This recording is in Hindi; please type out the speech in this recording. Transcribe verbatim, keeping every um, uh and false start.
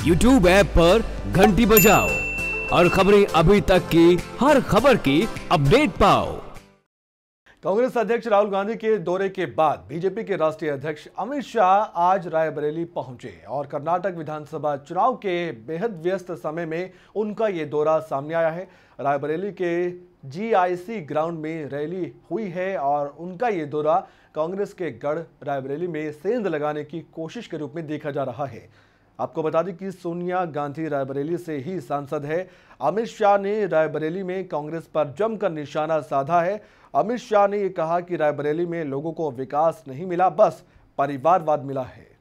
यूट्यूब ऐप पर घंटी बजाओ और खबरें अभी तक की हर खबर की अपडेट पाओ। कांग्रेस अध्यक्ष राहुल गांधी के दौरे के बाद बीजेपी के राष्ट्रीय अध्यक्ष अमित शाह आज रायबरेली पहुंचे और कर्नाटक विधानसभा चुनाव के बेहद व्यस्त समय में उनका ये दौरा सामने आया है। रायबरेली के जीआईसी ग्राउंड में रैली हुई है और उनका ये दौरा कांग्रेस के गढ़ रायबरेली में सेंध लगाने की कोशिश के रूप में देखा जा रहा है। आपको बता दें कि सोनिया गांधी रायबरेली से ही सांसद है। अमित शाह ने रायबरेली में कांग्रेस पर जमकर निशाना साधा है। अमित शाह ने यह कहा कि रायबरेली में लोगों को विकास नहीं मिला, बस परिवारवाद मिला है।